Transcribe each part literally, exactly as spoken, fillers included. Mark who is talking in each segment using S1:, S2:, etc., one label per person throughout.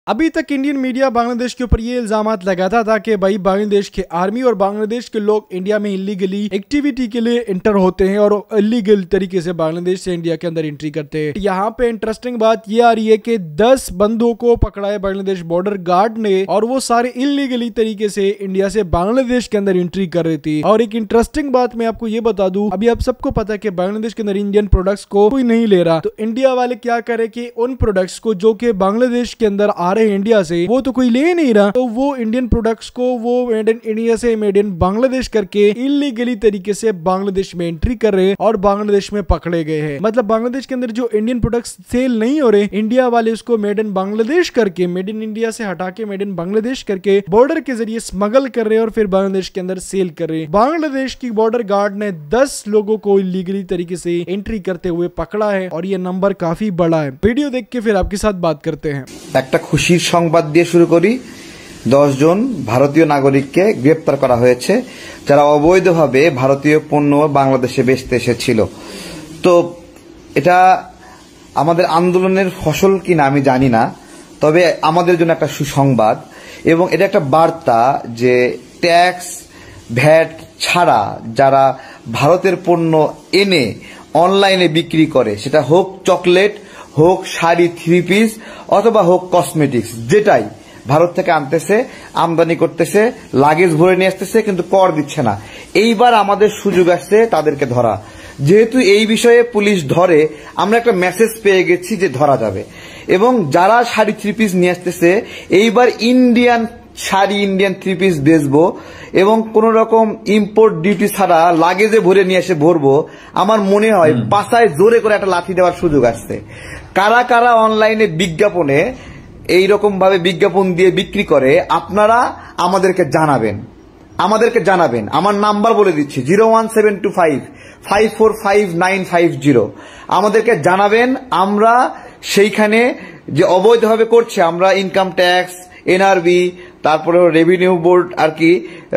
S1: अभी तक Indian media Bangladesh के ऊपर ये इल्जामात लगाता था कि भाई बांग्लादेश के आर्मी और बांग्लादेश के लोग इंडिया में इलीगली एक्टिविटी के लिए इंटर होते हैं और इलीगल तरीके से बांग्लादेश से इंडिया के अंदर एंट्री करते हैं। यहाँ पे इंटरेस्टिंग बात ये आ रही है कि दस बंदों को पकड़ा है बांग्लादेश बॉर्डर गार्ड ने और वो सारे इलीगली तरीके से इंडिया से बांग्लादेश के अंदर एंट्री कर रही थी। और एक इंटरेस्टिंग बात मैं आपको ये बता दूं, अभी आप सबको पता है कि बांग्लादेश के अंदर इंडियन प्रोडक्ट्स को कोई नहीं ले रहा, तो इंडिया वाले क्या करे कि उन प्रोडक्ट्स को जो कि बांग्लादेश के अंदर आ रहे हैं इंडिया से, वो तो कोई ले नहीं रहा, तो वो इंडियन प्रोडक्ट्स को वो मेड इन इंडिया से मेड इन बांग्लादेश करके इलीगली तरीके से बांग्लादेश में एंट्री कर रहे हैं और बांग्लादेश में पकड़े गए हैं। मतलब बांग्लादेश के अंदर जो इंडियन प्रोडक्ट्स सेल नहीं हो रहे, इंडिया वाले उसको मेड इन बांग्लादेश करके, मेड इन इंडिया से हटा के मेड इन बांग्लादेश करके बॉर्डर के जरिए स्मगल कर रहे हैं और फिर बांग्लादेश के अंदर सेल कर रहे हैं। बांग्लादेश की बॉर्डर गार्ड ने दस लोगों को इलीगली तरीके से एंट्री करते हुए पकड़ा है और ये नंबर काफी बड़ा है। वीडियो देख के फिर आपके साथ बात करते हैं।
S2: একটা খুশির সংবাদ দিয়ে শুরু করি। দশ জন ভারতীয় নাগরিককে গ্রেফতার করা হয়েছে যারা অবৈধভাবে ভারতীয় পণ্য বাংলাদেশে বেচতে এসেছিল। তো এটা আমাদের আন্দোলনের ফসল কিনা আমি জানি না, তবে আমাদের জন্য একটা সুসংবাদ এবং এটা একটা বার্তা যে ট্যাক্স ভ্যাট ছাড়া যারা ভারতের পণ্য এনে অনলাইনে বিক্রি করে, সেটা হোক চকলেট, হোক শাড়ি থ্রি পিস অথবা হোক কসমেটিক্স, যেটাই ভারত থেকে আনতেছে, আমদানি করতেছে, লাগেজ ভরে নিয়ে আসতেছে, কিন্তু কর দিচ্ছে না। এইবার আমাদের সুযোগ আসছে তাদেরকে ধরা। যেহেতু এই বিষয়ে পুলিশ ধরে, আমরা একটা মেসেজ পেয়ে গেছি যে ধরা যাবে। এবং যারা শাড়ি থ্রি পিস নিয়ে আসতেছে, এইবার Indian sari Indian three piece বেচবো এবং কোন রকম ইম্পোর্ট ডিউটি ছাড়া লাগেজে ভরে নিয়ে এসে ভরবো। আমার মনে হয় পাশায় জোরে করে একটা লাঠি দেওয়ার সুযোগ আসছে। কারা কারা অনলাইনে বিজ্ঞাপনে এইরকম ভাবে বিজ্ঞাপন দিয়ে বিক্রি করে আপনারা আমাদেরকে জানাবেন, আমাদেরকে জানাবেন। আমার নাম্বার বলে দিচ্ছি, zero one seven two five five four five nine five zero. আমাদেরকে জানাবেন। আমরা সেইখানে যে অবৈধভাবে করছে, আমরা ইনকাম ট্যাক্স, এনআরবি, তারপরে রেভিনিউ বোর্ড আর কি,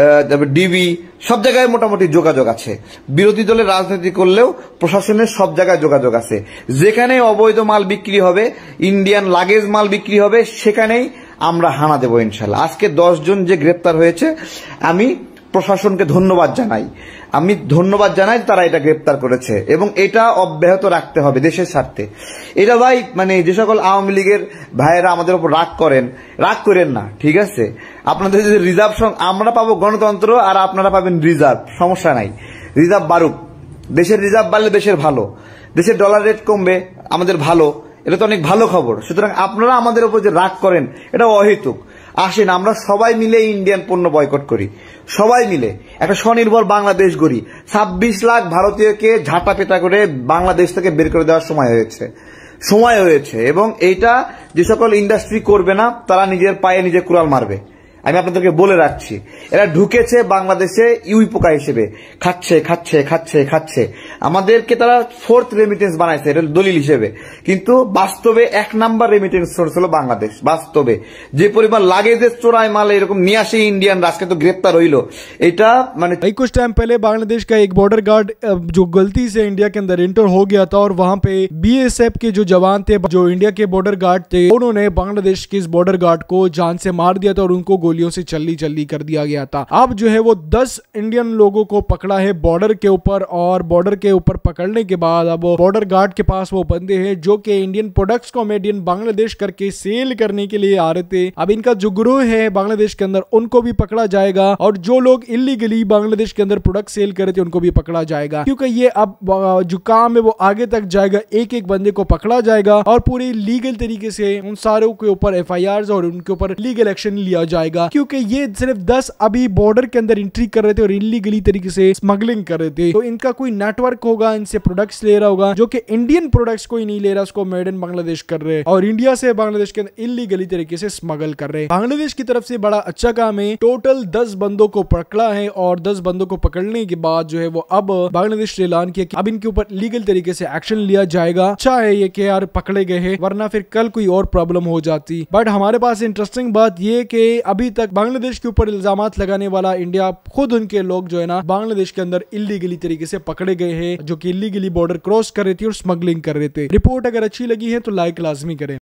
S2: ডিবি, সব জায়গায় মোটামুটি যোগাযোগ আছে। বিরোধী দলের রাজনীতি করলেও প্রশাসনের সব জায়গায় যোগাযোগ আছে। যেখানে অবৈধ মাল বিক্রি হবে, ইন্ডিয়ান লাগেজ মাল বিক্রি হবে, সেখানেই আমরা হানা দেব ইনশাল্লাহ। আজকে দশ জন যে গ্রেপ্তার হয়েছে, আমি প্রশাসনকে ধন্যবাদ জানাই। আমি ধন্যবাদ জানাই তারা এটা গ্রেপ্তার করেছে এবং এটা অব্যাহত রাখতে হবে দেশের স্বার্থে। এটা ভাই মানে যে সকল আওয়ামী লীগের ভাইয়েরা আমাদের উপর রাগ করেন, রাগ করেন না, ঠিক আছে? আপনাদের যদি রিজার্ভ, আমরা পাবো গণতন্ত্র আর আপনারা পাবেন রিজার্ভ, সমস্যা নাই। রিজার্ভ বাড়ুক, দেশের রিজার্ভ বাড়লে দেশের ভালো, দেশের ডলার রেট কমবে, আমাদের ভালো, এটা তো অনেক ভালো খবর। সুতরাং আপনারা আমাদের উপর যে রাগ করেন, এটা অহেতুক। আসেন আমরা সবাই মিলে ইন্ডিয়ান পণ্য বয়কট করি, সবাই মিলে একটা স্বনির্ভর বাংলাদেশ গড়ি। ছাব্বিশ লাখ ভারতীয়কে ঝাঁটা পেটা করে বাংলাদেশ থেকে বের করে দেওয়ার সময় হয়েছে, সময় হয়েছে। এবং এইটা যে সকল ইন্ডাস্ট্রি করবে না, তারা নিজের পায়ে নিজে কুড়াল মারবে। আমি আপনাদেরকে বলে রাখছি, এরা ঢুকেছে বাংলাদেশে ইউই পোকা হিসেবে, খাচ্ছে খাচ্ছে খাচ্ছে খাচ্ছে। আমাদেরকে তারা ফোর্থ রেমিটেন্স বানাইছে, এটা দলিল হিসেবে, কিন্তু বাস্তবে এক নাম্বার রেমিটেন্স সোর্স হলো বাংলাদেশ। বাস্তবে যে পরিমাণ লাগেজের चोराई माल এরকম নিয়ে আসে इंडियन राष्ट्र तो गिरफ्तार হইল, এটা মানে
S1: कुछ टाइम पहले बांग्लादेश का एक बॉर्डर गार्ड जो गलती से इंडिया के अंदर एंटर हो गया था और वहां पे बीएसएफ के जो जवान थे, जो इंडिया के बॉर्डर गार्ड थे, उन्होंने बांग्लादेश के इस बॉर्डर गार्ड को जान से मार दिया था और उनको गोलियों से चल्ली चल्ली कर दिया गया था। अब जो है वो दस इंडियन लोगों को पकड़ा है बॉर्डर के ऊपर और बॉर्डर के ऊपर पकड़ने के बाद अब बॉर्डर गार्ड के पास वो बंदे हैं जो कि इंडियन प्रोडक्ट्स को मेड इन बांग्लादेश करके सेल करने के लिए आ रहे थे। अब इनका जो ग्रोह है बांग्लादेश के अंदर, उनको भी पकड़ा जाएगा और जो लोग इलीगली बांग्लादेश के अंदर प्रोडक्ट सेल कर रहे थे उनको भी पकड़ा जाएगा, क्योंकि ये अब जो काम है वो आगे तक जाएगा। एक एक बंदे को पकड़ा जाएगा और पूरी लीगल तरीके से उन सारों के ऊपर एफ आई आर और उनके ऊपर लीगल एक्शन लिया जाएगा, क्योंकि ये सिर्फ दस अभी बॉर्डर के अंदर एंट्री कर रहे थे और इलीगली तरीके से स्मगलिंग कर रहे थे। तो इनका कोई नेटवर्क होगा, इनसे प्रोडक्ट्स ले रहा होगा, जो कि इंडियन प्रोडक्ट्स कोई नहीं ले रहा, उसको मेड इन बांग्लादेश कर रहे हैं और इंडिया से बांग्लादेश के अंदर इलीगली तरीके से स्मगल कर रहे हैं। बांग्लादेश की तरफ से बड़ा अच्छा काम है। टोटल दस बंदों को पकड़ा है और दस बंदों को पकड़ने के बाद जो है वो अब बांग्लादेश ने ऐलान किया कि अब इनके ऊपर लीगल तरीके से एक्शन लिया जाएगा। अच्छा है ये कि यार पकड़े गए हैं, वरना फिर कल कोई और प्रॉब्लम हो जाती। बट हमारे पास इंटरेस्टिंग बात ये कि अभी तक बांग्लादेश के ऊपर इल्जामात लगाने वाला इंडिया, खुद उनके लोग जो है ना बांग्लादेश के अंदर इलीगली तरीके से पकड़े गए हैं, जो कि इलीगली बॉर्डर क्रॉस कर रहे थे और स्मगलिंग कर रहे थे। रिपोर्ट अगर अच्छी लगी है तो लाइक लाजमी करें।